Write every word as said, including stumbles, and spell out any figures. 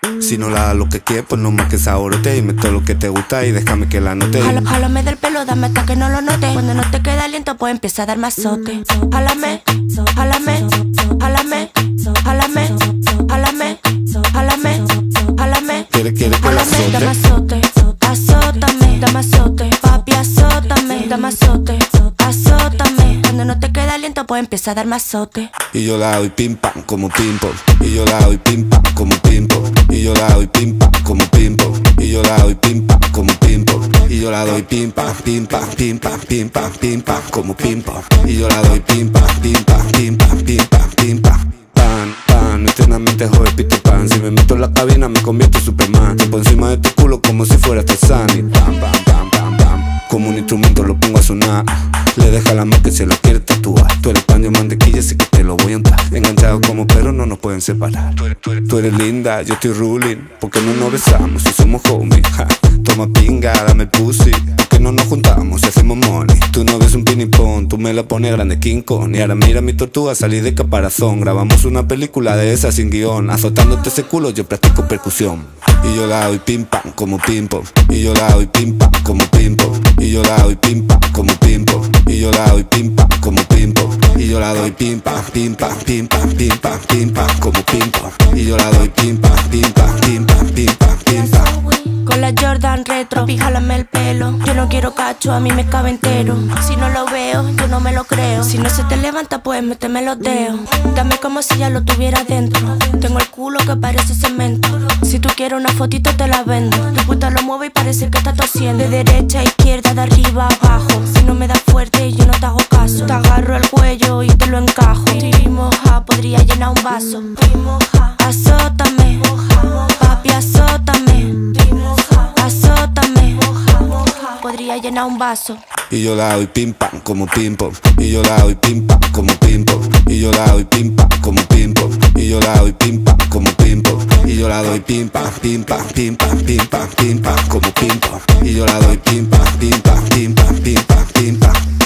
Si no la das lo que quieres, pues no más que saborote. Dime todo lo que te gusta y déjame que la note. Jala, jálame del pelo, dame hasta que no lo note. Cuando no te queda aliento, pues empieza a dar más azote. Jálame, jálame, jálame, jálame, jálame, jálame, jálame. ¿Quieres, quieres que la Jálame, dame azote? azote, azótame, dame azote. Papi, azótame, dame azote, azótame. Cuando no te queda aliento, pues empieza a dar más azote. Y yo la doy pim pam como pim pom. Y yo la doy pim pam como pim pom. Y yo la doy pim pam como pim pom. Y yo la doy pim pam como pim pom. Y yo la doy pim pam, pim pam, pim pam, pim pam, pim pam como pim pom. Y yo la doy pim pam, pim pam, pim pam, pim pam, pim pam. Pan, pan, eternamente joven Peter Pan. Si me meto en la cabina me convierto en Superman. Te pongo encima de tu culo como si fuera Tarzán. Y pam, pam, pam, pam, pam. Como un instrumento lo pongo a sonar. Le deja la mano que se la quiere tatuar. Tú eres pan de mantequilla, así que te lo voy a untar. Enganchados como perros no nos pueden separar. Tú eres, tú eres, tú eres linda, yo estoy ruling. ¿Por qué no nos besamos si somos homies? Ja. Toma pinga, dame el pussy. ¿Por qué no nos juntamos si hacemos money? Tú no ves un pinipón, tú me la pones grande King Kong. Y ahora mira mi tortuga salir de caparazón. Grabamos una película de esa sin guión. Azotándote ese culo yo practico percusión. Y yo la doy pim pam como pim pom. Y yo la doy pim pam como pim pom. Y yo la doy pim pam como pim pom. Y yo la doy pim pam como pim pom. Y yo la doy pim pam, pim pam, pim pam, pim pam, pim pam como pim pom. Y yo la doy pim pam, pim pam, pim pam, pim pam, pim pam. Con la Jordan retro, papi, jálame el pelo. Yo no quiero cacho, a mí me cabe entero. Si no lo veo, yo no me lo creo. Si no se te levanta, pues méteme los dedos. Dame como si ya lo tuviera dentro. Tengo el culo que parece cemento. Si tú quieres una fotito, te la vendo. Tu puta lo mueve y parece que está tosiendo. De derecha a izquierda, de arriba a abajo. Si no me das fuerte, yo no te hago caso. Te agarro el cuello y te lo encajo. Estoy moja, podría llenar un vaso. Azótame, papi, azótame. Azótame, podría llenar un vaso. Y yo la doy pim pam como pim pom. Y yo la doy pim pam como pim pom. Y yo la doy pim pam como pim pom. Y yo la doy pim pam como pim pom. Y yo la doy pim pam, pim pam, pim pam, pim pam, pim pam como pim pom. Y yo la doy pim pam, pim pam, pim pam, pim pam, pim pam.